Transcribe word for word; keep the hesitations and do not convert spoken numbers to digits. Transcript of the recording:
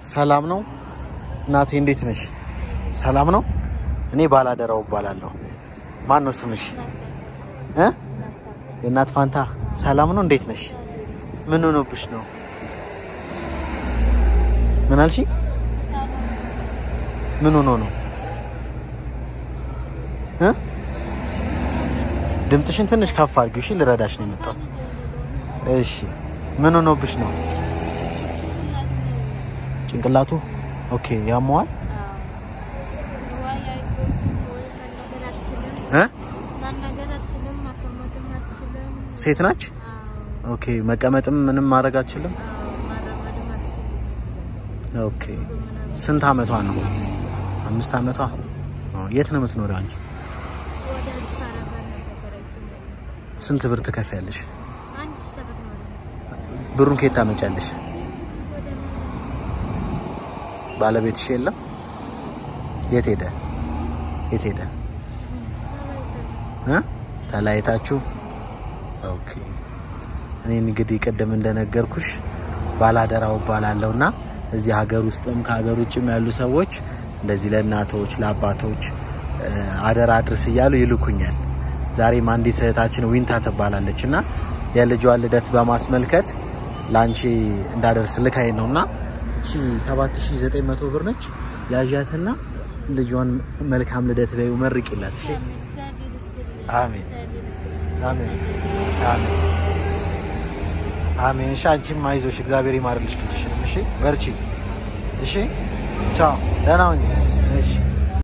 ሰላም ነው እናቴ እንዴት ነሽ ሰላም ነው እኔ ባላደራው ባላለው ማን ነው ስምሽ እ የእናት ፋንታ ሰላም ነው እንዴት ነሽ ምን ሆነብሽ ነው ምን አልሽ ምን ሆኖ ነው እ ድምጽሽን ትንሽ ከፍ አድርጊው እሺ ልረዳሽ ነው የመጣው እሺ ምን ሆኖብሽ ነው ጭንቅላቱ ኦኬ ያሟል እ ሴት ናች ኦኬ መቀመጥም ምንም ማድረግ አትችልም ኦኬ ስንት አመቷ ነው አምስት አመቷ የት ነው የምትኖረው አንቺ ስንት ብር ትከፍያለሽ ብሩን ከየት ታመጫለሽ ባለቤትሽ የለም የት ሄደ የት ሄደ እ ተላይታችሁ ኦኬ እኔ እንግዲህ ቀደም እንደነገርኩሽ ባላደራው ባላለውና እዚህ ሀገር ውስጥም ከሀገር ውጭም ያሉ ሰዎች እንደዚህ ለእናቶች ለአባቶች አደራ አድርስ ይያሉ ይልኩኛል ዛሬ ማንዲት እህታችን ዊንታ ተባላለችና የልጇን ልደት በማስመልከት ላንቺ እንዳደርስ ልካይ ነውና እሺ ሰባት ሺህ ዘጠኝ መቶ ብር ነች ያዣትና ልጇን መልካም ልደት ላይ መርቂላት እሺ አሜን አሜን አሜን አሜን ሻንቺም አይዞሽ እግዚአብሔር ይማርልሽ ልጅሽን እሺ በርቺ እሺ ቻው ደህና ሁኚ እሺ